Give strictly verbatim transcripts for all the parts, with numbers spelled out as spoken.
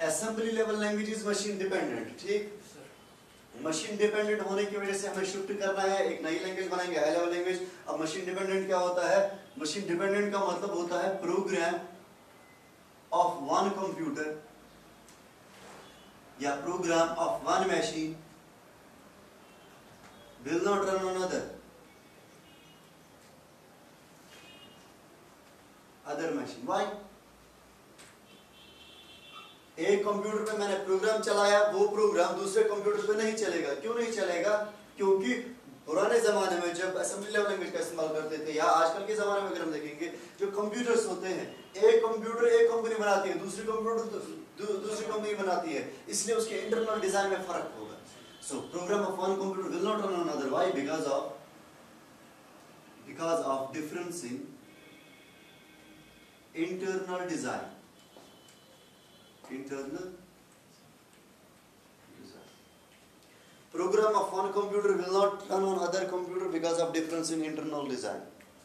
Assembly level language is machine dependent, ठीक। Machine dependent होने की वजह से हमें शिफ्ट करना है, एक नई लैंग्वेज बनाएंगे, हाई लेवल लैंग्वेज। अब मशीन डिपेंडेंट क्या होता है? मशीन डिपेंडेंट का मतलब होता है प्रोग्राम ऑफ वन कंप्यूटर या program of one machine will not run on other other machine. Why? एक कंप्यूटर पे मैंने प्रोग्राम चलाया, वो प्रोग्राम दूसरे कंप्यूटर पे नहीं चलेगा। क्यों नहीं चलेगा? क्योंकि पुराने जमाने में जब असेंबली लेवल लैंग्वेज का इस्तेमाल करते थे, या आजकल के जमाने में अगर हम देखेंगे, जो कंप्यूटर्स होते हैं, एक कंप्यूटर एक कंपनी बनाती है, दूसरी कंप्यूटर दू, दूसरी कंपनी बनाती है, इसलिए उसके इंटरनल डिजाइन में फर्क होगा। So program of one computer will not run on another. Why? Because of because of difference in internal design. Internal design. Program of one computer will not run on other computer because of difference in internal design.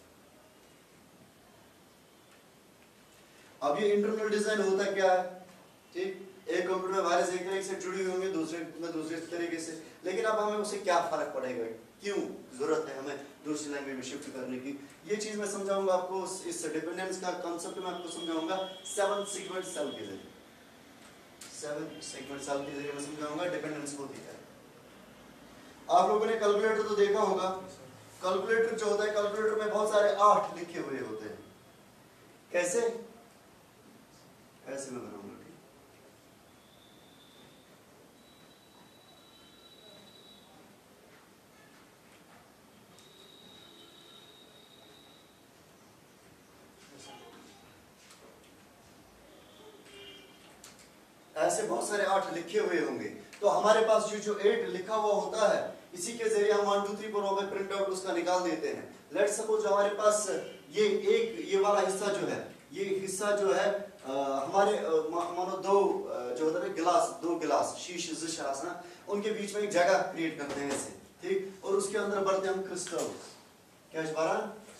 अब ये internal design होता क्या है? ठीक, एक computer में virus एक तरीके से जुड़ी हुई होंगे, दूसरे में दूसरे तरीके से, लेकिन अब हमें उससे क्या फर्क पड़ेगा? क्यों जरूरत है हमें दूसरी लैंग्वेज में शिफ्ट करने की? ये चीज मैं समझाऊंगा आपको, इस डिपेंडेंस का कांसेप्ट मैं आपको समझाऊंगा सेवन सेगमेंट सेल के जरिए। सेवन सेगमेंट सेल के जरिए मैं समझाऊंगा डिपेंडेंस होती है। आप लोगों ने कैलकुलेटर तो देखा होगा। कैलकुलेटर जो होता है, कैलकुलेटर में बहुत सारे आठ लिखे हुए होते हैं। कैसे? ऐसे में बनाऊंगा, ऐसे बहुत सारे आठ लिखे हुए होंगे। तो हमारे पास जो जो एट लिखा हुआ होता है, इसी के जरिए हम वन टू थ्री फोर में प्रिंट आउट उसका निकाल देते हैं। लेट्स सपोज हमारे पास ये एक ये वाला हिस्सा जो है, ये हिस्सा जो है आ, हमारे मानो दो जो होता है गिलास, दो गिलास शीश जिशास ना, उनके बीच में एक जगह क्रिएट करते हैं ऐसे, ठीक। और उसके अंदर भरते हैं हम क्रिस्टल्स। क्या भरा?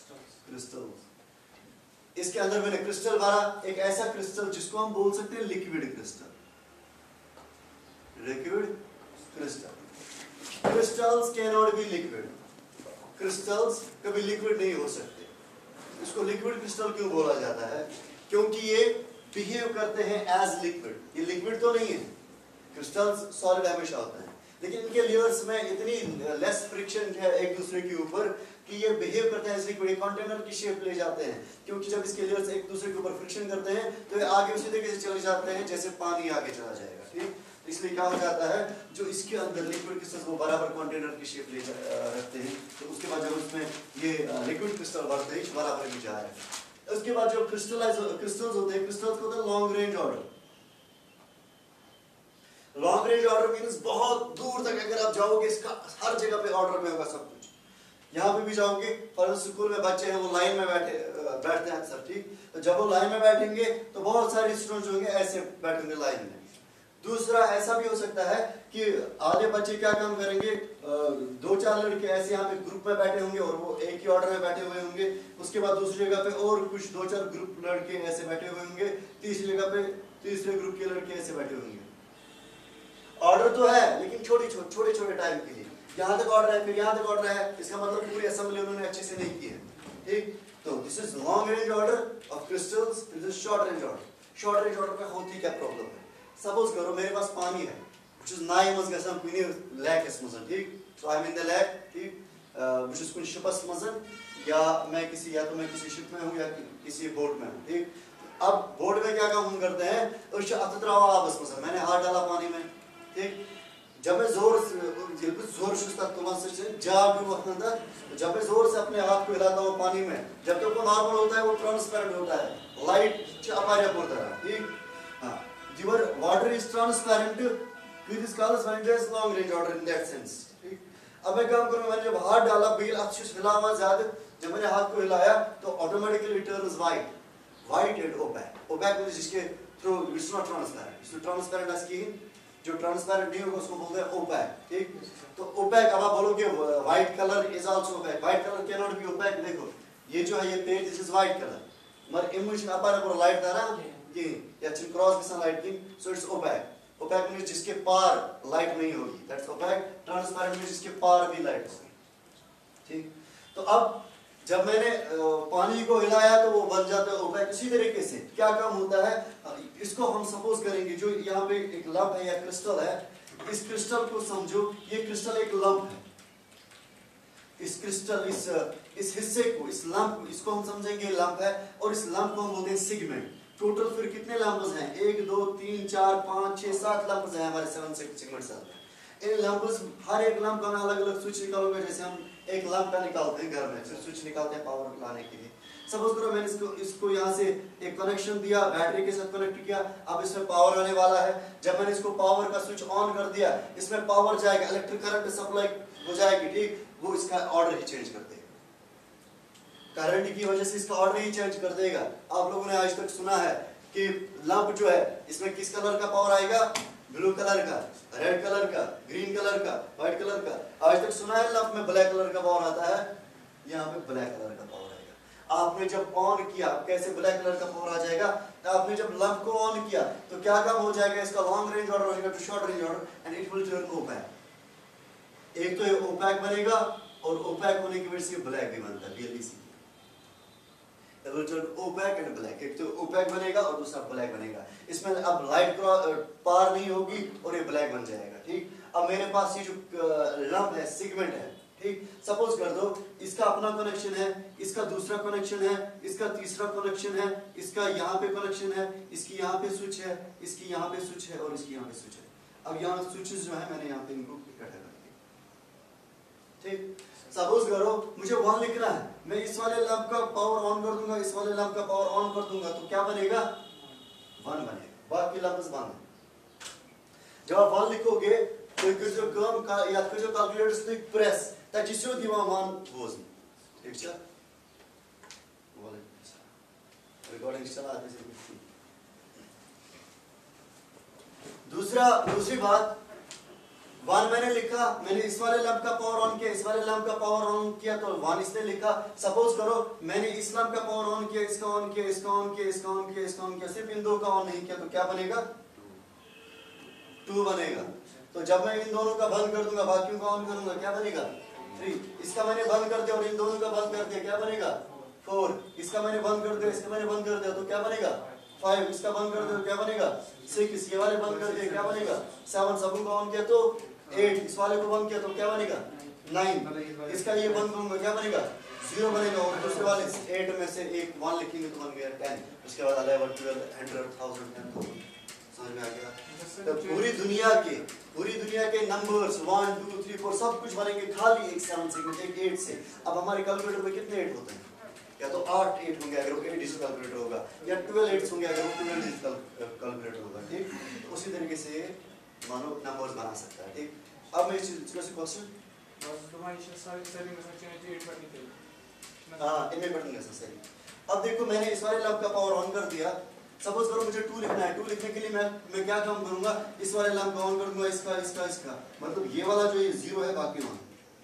क्रिस्टल्स। इसके अंदर मैंने क्रिस्टल भरा, एक ऐसा क्रिस्टल जिसको हम बोल सकते हैं liquid crystal. Liquid crystal. Crystals can not be liquid. Crystals कभी लिक्विड नहीं हो सकते। इसको लिक्विड क्रिस्टल क्यों बोला जाता है? क्योंकि ये बिहेव करते हैं एज लिक्विड। ये लिक्विड तो नहीं है, क्रिस्टल्स सॉलिड हमेशा होते हैं, लेकिन इनके लेयर्स में इतनी लेस फ्रिक्शन है एक दूसरे के ऊपर कि ये बिहेव करते हैं एज लिक्विड, कंटेनर की शेप ले जाते हैं। क्योंकि जब इसके लेयर्स एक दूसरे के ऊपर फ्रिक्शन करते हैं तो ये आगे उसी तरीके से चले जाते हैं जैसे पानी आगे चला जाएगा, ठीक। इसलिए क्या हो जाता है, जो इसके अंदर लिक्विड क्रिस्टल वो बराबर कंटेनर की शेप ले रखते हैं, तो उसके बाद जब उसमें ये लिक्विड क्रिस्टल बढ़ते हैं बराबर भी जा रहे हैं। उसके बाद जो क्रिस्टलाइज क्रिस्टल्स होते हैं, क्रिस्टल्स होते हैं long range order. Long range order means बहुत दूर तक अगर आप जाओगे, इसका हर जगह पे ऑर्डर में होगा सब कुछ। यहाँ पे भी जाओगे, फॉर स्कूल में बच्चे हैं वो लाइन में बैठे बैठते हैं अक्सर, ठीक। तो जब वो लाइन में बैठेंगे तो बहुत सारे स्टूडेंट्स होंगे ऐसे बैठेंगे लाइन में। दूसरा ऐसा भी हो सकता है कि आधे बच्चे क्या काम करेंगे, दो चार लड़के ऐसे यहाँ पे ग्रुप में बैठे होंगे और वो एक ही ऑर्डर में बैठे हुए होंगे। उसके बाद दूसरी जगह पे और कुछ दो चार ग्रुप लड़के ऐसे बैठे हुए होंगे, तीसरी जगह पे तीसरे ग्रुप के लड़के ऐसे बैठे होंगे। ऑर्डर तो है लेकिन छोटे छोटे छोटे टाइम के लिए, यहाँ तक ऑर्डर है फिर यहाँ तक ऑर्डर है, इसका मतलब पूरी असेंबली उन्होंने अच्छे से नहीं की है, ठीक। तो this is long range order of crystals, this is short range order. Short range order में होती क्या प्रॉब्लम है? सपोज करो मेरे पास पानी है, which is नाइन मज गसन कुनी लैक इस मजन, ठीक। so I'm in the lake, ठीक, which is कुछ शिपस मजन, या मैं किसी या तो मैं किसी शिप में हूँ या किसी बोट में हूँ, ठीक। अब बोट में क्या काम हम करते हैं, उस अतरावा आपस मजन मैंने हाथ डाला पानी में, ठीक। जब मैं जोर से जोर शुस्ता तुलना से जा भी वक्त अंदर, जब मैं जोर से अपने हाथ को हिलाता हूँ पानी में, जब तक वो नॉर्मल होता है वो ट्रांसपेरेंट होता है, लाइट चापारिया पड़ता है, ठीक। हाँ, your water is transparent, with this colors when it is long range order in that sense, ठीक। अब मैं काम करूँ, मैंने जब हाथ डाला बिल अच्छे से हिला हुआ ज्यादा, जब मैंने हाथ को हिलाया तो automatically turns white, white and opaque. Opaque means जिसके through it's not transparent, it's transparent skin, जो ट्रांसपेरेंट नहीं होगा उसको बोलते हैं ओपैक, ठीक। तो ओपैक, अब आप बोलोगे white colour is also opaque, white colour can not be opaque. देखो ये जो है ये page, this is white colour, मगर इमेज अपार पर लाइट दारा कहीं या छिन क्रॉस गसान लाइट कहीं, so it's opaque. Opaque means जिसके पार लाइट नहीं होगी, दैट्स ओपैक। ट्रांसपेरेंट मींस जिसके पार भी लाइट होगी, ठीक। तो अब जब मैंने पानी को हिलाया तो वो बन जाता है ओपैक। इसी तरीके से क्या काम होता है, इसको हम सपोज करेंगे जो यहाँ पे एक लंप है या क्रिस्टल है, इस क्रिस्टल को समझो, ये क्रिस्टल एक लंप है। इस क्रिस्टल इस इस हिस्से को, इस लंप को, इसको हम समझेंगे लंप है, और इस लंप को हम बोलते हैं सेगमेंट। टोटल फिर कितने लंप्स हैं, एक दो तीन चार पाँच छह सात लंप्स हैं हमारे सेवन सेगमेंट सेल में। इन लंप्स, हर एक लंप का मैं अलग अलग स्विच निकालूंगा। जैसे हम एक लंप का निकालते हैं घर में, फिर स्विच निकालते हैं पावर लाने के लिए। सपोज करो मैंने इसको इसको यहाँ से एक कनेक्शन दिया, बैटरी के साथ कनेक्ट किया, अब इसमें पावर आने वाला है। जब मैंने इसको पावर का स्विच ऑन कर दिया, इसमें पावर जाएगा, इलेक्ट्रिक करंट सप्लाई हो जाएगी, ठीक। वो इसका ऑर्डर ही चेंज कर देगा, करंट की वजह से इसका ऑर्डर ही चेंज कर देगा। आप लोगों ने आज तक सुना है कि लंप जो है इसमें किस कलर का पावर आएगा, ब्लू कलर का, रेड कलर का, ग्रीन कलर का, व्हाइट कलर का। आज तक सुना है लंप में ब्लैक कलर का पावर आता है, यहाँ पे ब्लैक कलर का पावर आएगा। आपने जब ऑन किया, कैसे ब्लैक कलर का पावर आ जाएगा, आपने जब लंप को ऑन किया तो क्या काम हो जाएगा, इसका लॉन्ग रेंज ऑर्डर होगा to short range order, and it will turn opaque. एक तो ये ओपैक बनेगा, और ओपैक होने की वजह से ब्लैक भी बनता है, बीएलईसी। It will turn opaque and black। एक तो ओपैक बनेगा और दूसरा ब्लैक बनेगा। इसमें अब लाइट पार नहीं होगी और ये ब्लैक बन जाएगा, ठीक। अब मेरे पास ये जो लंप है, सेगमेंट है, ठीक। सपोज कर दो इसका अपना कनेक्शन है, इसका दूसरा कनेक्शन है, इसका तीसरा कनेक्शन है, इसका यहाँ पे कनेक्शन है, इसकी यहाँ पे स्विच है, इसकी यहाँ पे स्विच है, और इसकी यहाँ पे स्विच है। अब यहाँ स्विचेस जो है मैंने यहाँ पे इनको इकट्ठा कर दिया, ठीक। सपोज करो मुझे वन लिखना है, मैं इस वाले लंप का पावर ऑन कर दूंगा, इस वाले लंप का पावर ऑन कर दूंगा, तो क्या बनेगा, वन बनेगा, बाकी लंप्स बंद है। जब आप वन लिखोगे तो जो काम का या फिर जो कैलकुलेटर्स पे प्रेस ताकि जो दिवा वन बोझ, ठीक है। बोले रिकॉर्डिंग चला आते से। दूसरा दूसरी बात, वन मैंने लिखा, मैंने इस वाले लंप का पावर ऑन किया, इस वाले लंप का पावर ऑन किया, तो वन इसने लिखा। सपोज करो मैंने इस लंप का पावर ऑन किया, इसका ऑन किया, इसका ऑन किया, इसका ऑन किया, इसका ऑन किया, सिर्फ इन दो का ऑन नहीं किया, तो क्या बनेगा, टू बनेगा। तो जब मैं इन दोनों का बंद कर दूंगा, बाकियों का ऑन करूंगा, क्या बनेगा, थ्री। इसका मैंने बंद कर दिया और इन दोनों का बंद कर दिया, क्या बनेगा, फोर। इसका मैंने बंद कर दिया, इसका मैंने बंद कर दिया, तो क्या बनेगा, फाइव। इसका बंद कर दिया तो क्या बनेगा, सिक्स। ये वाले बंद कर दिए, क्या बनेगा, सेवन। सबों का ऑन किया तो एट। इस वाले को बंद किया तो क्या बनेगा, नाइन। इसका ये बंद करूंगा, क्या बनेगा, जीरो बनेगा। और दूसरे वाले एट में से एक वन लिखेंगे तो बन गया टेन। उसके बाद eleven, twelve, hundred, thousand, ten thousand. समझ में आ गया। तो पूरी दुनिया के पूरी दुनिया के numbers one two three four सब कुछ बनेंगे खाली एक सेवन सेगमेंट, एक एट से। अब हमारे कैलकुलेटर में कितने एट होते हैं, या तो आठ एट होंगे अगर वो एट डिजिट कैलकुलेटर होगा, या ट्वेल्व एट्स होंगे अगर वो ट्वेल्व डिजिट कैलकुलेटर होगा, ठीक। तो उसी तरीके से मानो नंबर्स बना सकता है, ठीक। अब मैं इस चीज को क्वेश्चन हाँ इनमें पढ़ेंगे सही। अब देखो मैंने इस वाले लंप का पावर ऑन कर दिया। सपोज करो मुझे टू लिखना है, टू लिखने के लिए मैं मैं क्या काम करूंगा, इस वाले लंप का ऑन कर दूंगा, इसका इसका इसका, मतलब ये वाला जो ये जीरो है बाकी वन,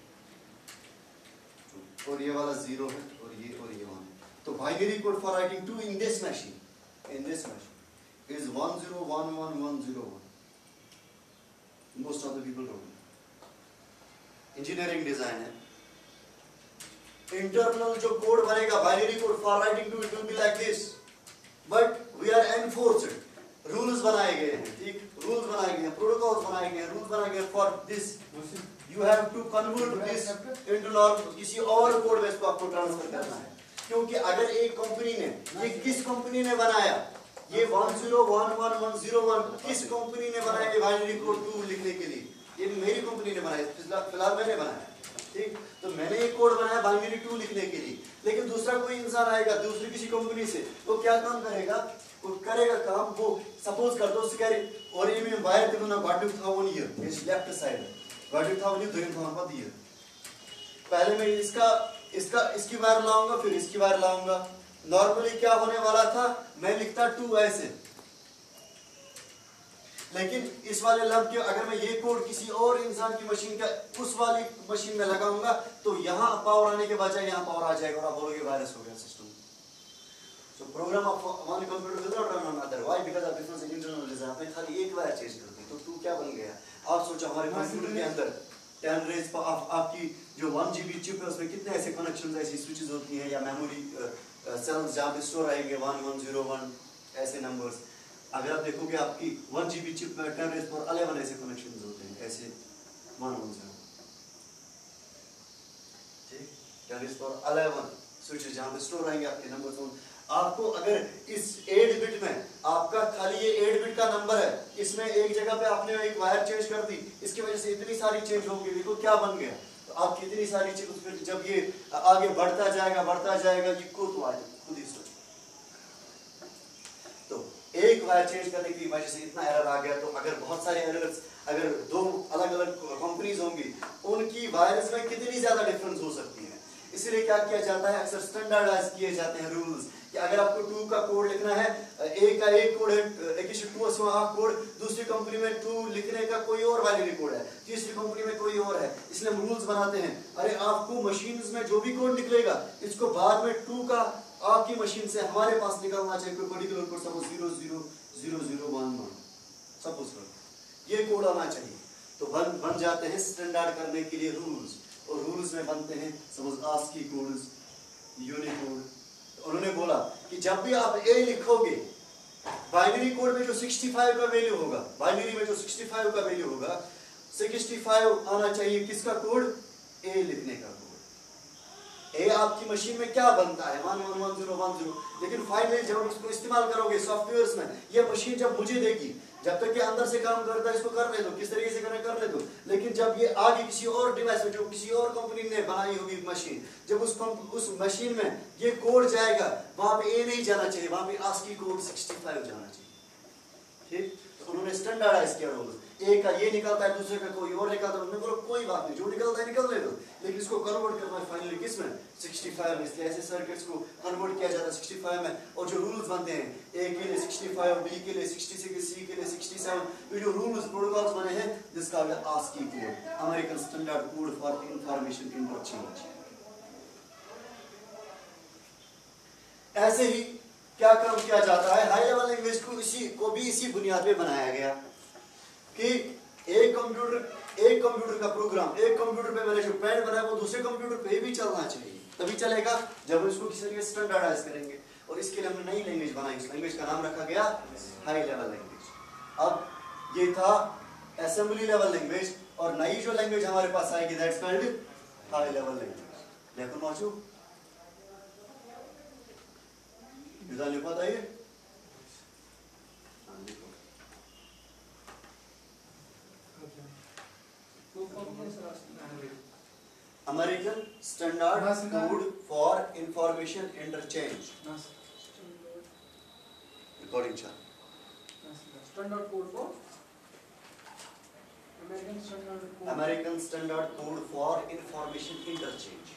और ये वाला जीरो है, और ये और ये वन। तो binary code for writing two in this machine in this machine is one zero one one one zero one. Most of the people don't know. Engineering design है। इंटरनल जो कोड बनेगा binary code for writing two it will be like this, but we are enforced. Rules बनाए गए हैं, ठीक, rules बनाए गए हैं, प्रोटोकॉल्स बनाए गए हैं, रूल्स बनाए गए for this. You have to convert this into normal, किसी और कोड बेस को आपको ट्रांसफर करना है। क्योंकि अगर एक कंपनी ने, ये किस कंपनी ने बनाया, ये one zero one one one zero one किस कंपनी ने बनाया ये बाइनरी कोड टू लिखने के लिए, ये मेरी कंपनी ने बनाया, फिलहाल मैंने बनाया, ठीक। तो मैंने एक कोड बनाया बाइनरी टू लिखने के लिए, लेकिन दूसरा कोई इंसान आएगा दूसरी किसी कंपनी से, वो क्या काम करेगा, वो करेगा काम, वो सपोज कर दो उससे कह रहे और ये में वायर देखो ना गाड़ी उठाओ नहीं है, इस लेफ्ट साइड गाड़ी उठाओ नहीं दोनों थाम पर दिए। पहले मैं इसका इसका इसकी वायर लाऊंगा, फिर इसकी वायर लाऊंगा। नॉर्मली क्या होने वाला था, मैं लिखता टू ऐसे, लेकिन इस वाले लंप के अगर मैं ये कोड किसी और इंसान की मशीन का उस वाली मशीन में लगाऊंगा तो यहाँ पावर आने के बजाय यहाँ पावर आ जाएगा और आप बोलोगे वायरस हो गया system. So program of one computer will not run on other. एक वायर चेंज करते हैं, तो टू क्या बन गया? आप सोचो हमारे कंप्यूटर के अंदर टेन रेज पर आप, आपकी जो वन जी बी चिप है उसमें कितने ऐसे कनेक्शन ऐसी स्विचेस होती हैं या मेमोरी सेल्स जहाँ पे स्टोर आएंगे वन वन जीरो वन ऐसे नंबर्स। अगर आप देखोगे आपकी वन जी बी चिप में टेन रेज पर अलेवन ऐसे कनेक्शन होते हैं, ऐसे वन वन जीरो ठीक, टेन रेज पर अलेवन स्विचेस जहाँ पे स्टोर आएंगे आपके नंबर्स। आपको अगर इस एट बिट में आपका खाली ये एट बिट का नंबर है, इसमें एक जगह पे आपने एक वायर चेंज कर दी, इसकी वजह से इतनी सारी चेंज होगी, देखो क्या बन गया। तो आपकी इतनी सारी चीज फिर जब ये आगे बढ़ता जाएगा बढ़ता जाएगा ये को तो आज खुद ही सोचो। तो एक वायर चेंज करने की वजह से इतना एरर आ गया। तो अगर बहुत सारे एरर्स अगर दो अलग अलग कंपनीज होंगी उनकी वायर्स में कितनी ज्यादा डिफरेंस हो सकती है, इसलिए क्या किया जाता है अक्सर स्टैंडर्डाइज किए जाते हैं रूल्स कि अगर आपको टू का कोड लिखना है, एक का एक कोड है, एक टू कोड, दूसरी कंपनी में टू लिखने का कोई और बाइनरी कोड है, तीसरी कंपनी में कोई और है, इसलिए हम रूल्स बनाते हैं। अरे आपको मशीन में जो भी कोड निकलेगा इसको बाद में टू का आपकी मशीन से हमारे पास निकलना चाहिए कोई particular code, suppose zero zero zero zero one one suppose करो ये कोड आना चाहिए। तो बन बन जाते हैं स्टैंडर्ड करने के लिए रूल्स, और रूल्स में बनते हैं सपोज आस्की कोड्स, यूनिकोड। उन्होंने बोला कि जब भी आप ए लिखोगे बाइनरी कोड में जो पैंसठ का वैल्यू होगा, बाइनरी में जो पैंसठ का वैल्यू होगा, पैंसठ आना चाहिए किसका कोड? ए लिखने का कोड। ए आपकी मशीन में क्या बनता है one one one zero one zero, लेकिन फाइनली जब उसको इस्तेमाल करोगे सॉफ्टवेयर्स में, ये मशीन जब मुझे देगी, जब तक ये अंदर से काम करता है इसको करने दो, किस तरीके से करना करने दो, लेकिन जब ये आगे किसी और डिवाइस में जो किसी और कंपनी ने बनाई होगी मशीन, जब उस उस मशीन में ये कोड जाएगा वहां पे ए नहीं जाना चाहिए, वहां पे आस्की कोड पैंसठ जाना चाहिए। ठीक, तो उन्होंने स्टैंडर्डाइज किया रूल्स, एक का ये निकलता है दूसरे का कोई और निकलता है, उन्होंने बोला कोई बात नहीं जो निकलता है निकलने दो, लेकिन इसको कन्वर्ट करना है फाइनली किस में? पैंसठ में। इसलिए ऐसे सर्किट्स को कन्वर्ट किया जाता है पैंसठ में, और जो रूल्स बनते हैं ए के लिए पैंसठ, बी के लिए छियासठ, सी के लिए सड़सठ, ये जो रूल्स प्रोटोकॉल्स बने हैं जिसका ASCII code, American standard code for information interchange. ऐसे ही क्या काम किया जाता है, हाई लेवल लैंग्वेज को इसी को भी इसी बुनियाद पे बनाया गया कि एक कंप्यूटर एक कंप्यूटर का प्रोग्राम एक कंप्यूटर पे मैंने जो पैड बनाया वो दूसरे कंप्यूटर पे भी चलना चाहिए, तभी चलेगा जब हम इसको किसी तरीके से स्टैंडर्डाइज करेंगे। और इसके लिए हमने नई लैंग्वेज बनाई, उस लैंग्वेज का नाम रखा गया हाई लेवल लैंग्वेज। अब ये था असेंबली लेवल लैंग्वेज, और नई जो लैंग्वेज हमारे पास आएगी that's called high level language. देखो मौजूद युद्ध लिखा था ये American Standard Code for Information Interchange. Recording chart. Standard code for American Standard Code. American Standard Code for Information Interchange.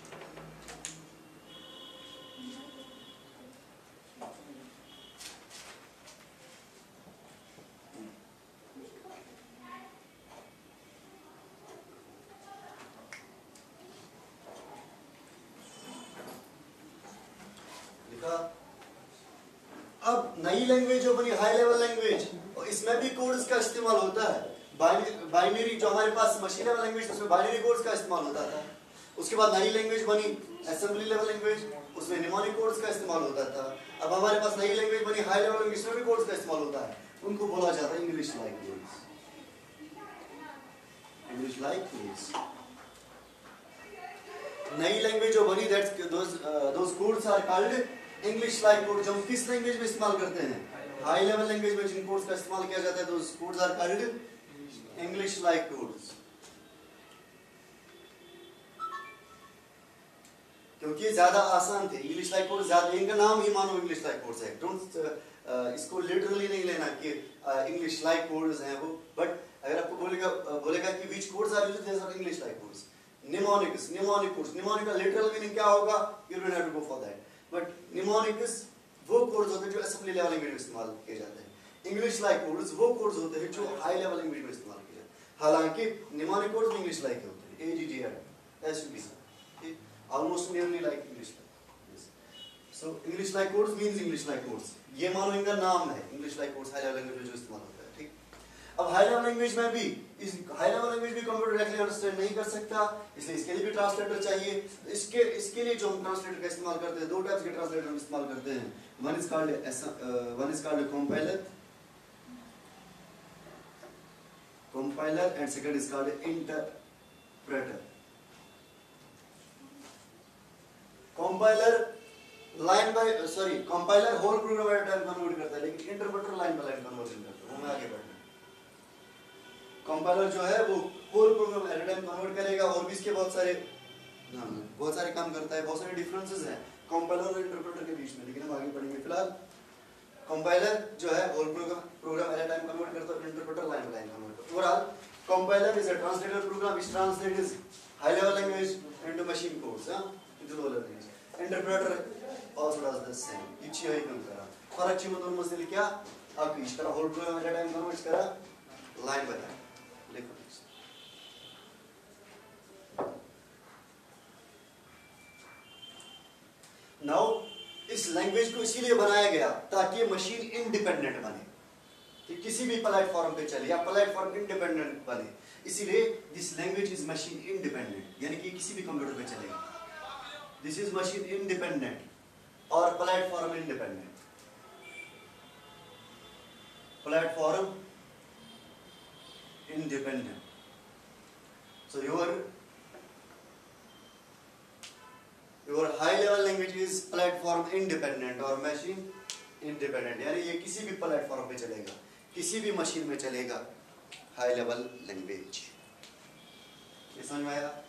अब नई लैंग्वेज जो बनी हाई लेवल लैंग्वेज, और इसमें भी कोड्स का इस्तेमाल होता है। बाइनरी जो हमारे पास मशीन लेवल लैंग्वेज उसमें बाइनरी कोड्स का इस्तेमाल होता था। उसके बाद नई लैंग्वेज बनी असेंबली लेवल लैंग्वेज, उसमें निमोनिक कोड्स का इस्तेमाल होता था। अब हमारे पास नई लैंग्वेज बनी हाई लेवल लैंग्वेज, इसमें भी कोड्स का इस्तेमाल होता है। उनको बोला जाता है English like codes. English like codes नई लैंग्वेज जो बनी that's those those codes are called English like code. जो हम किस लैंग्वेज में इस्तेमाल करते हैं? हाई लेवल लैंग्वेज में जिन कोड्स का इस्तेमाल किया जाता है those codes are called English like codes. क्योंकि ज्यादा आसान थे इंग्लिश लाइक कोड, ज्यादा इनका नाम ही मानो इंग्लिश लाइक कोड्स है। डोंट इसको लिटरली नहीं लेना कि इंग्लिश लाइक कोड्स हैं वो, बट अगर आपको बोलेगा बोलेगा कि which codes are used, there are English like codes. Mnemonics mnemonic codes, mnemonic का लिटरल मीनिंग क्या होगा? You don't have to go for that, but mnemonics वो कोड्स होते हैं जो असेंबली लेवल लैंग्वेज में इस्तेमाल किए जाते हैं। इंग्लिश लाइक कोड्स वो कोड्स होते हैं जो हाई लेवल लैंग्वेज में इस्तेमाल किए जाते हैं। हालांकि निमोनिक कोड्स इंग्लिश लाइक होते हैं, A D D R S U B, ठीक, almost nearly like English. So English like codes means English like codes, ये मानो इनका नाम है English like codes, high level language जो इस्तेमाल होता है। ठीक, अब हाई लेवल लैंग्वेज में भी इस हाई लेवल लैंग्वेज भी कंप्यूटर डायरेक्टली अंडरस्टैंड नहीं कर सकता, इसलिए इसके लिए भी ट्रांसलेटर चाहिए। इसके इसके लिए जो हम ट्रांसलेटर का इस्तेमाल करते हैं, दो टाइप्स के ट्रांसलेटर हम इस्तेमाल करते हैं। One is called one is called compiler compiler and second is called interpreter. Compiler line by sorry compiler whole program at time convert करता है, लेकिन interpreter line by line conversion करता है। वो मैं आगे बढ़ना, कंपाइलर जो है वो whole program at time convert करेगा, और भी इसके बहुत सारे बहुत सारे काम करता है, बहुत सारे डिफरेंसेस हैं कंपाइलर और इंटरप्रेटर के बीच में, लेकिन हम आगे बढ़ेंगे। फिलहाल कंपाइलर जो है whole program program at time convert करता है, interpreter line by line convert करता है। Overall compiler is a translator program which translates high level language into machine codes, huh? into low level language. Interpreter also does the same. इच्छी है क्यों करा? फर्क चीज़ दोनों मसले क्या? आप इस तरह whole program at time convert करा लाइन बाय लाइन लिखो। नाउ इस लैंग्वेज को इसीलिए बनाया गया ताकि मशीन इंडिपेंडेंट बने, कि किसी भी प्लेटफॉर्म पे चले या प्लेटफॉर्म इंडिपेंडेंट बने, इसीलिए this language is machine independent, यानी कि किसी भी कंप्यूटर पे चलेगा। दिस इज मशीन इंडिपेंडेंट और platform independent. Platform independent, so your your high level language is platform independent और मशीन इंडिपेंडेंट, यानी ये किसी भी प्लेटफॉर्म पे चलेगा, किसी भी मशीन में चलेगा। हाई लेवल लैंग्वेज, ये समझ में आया?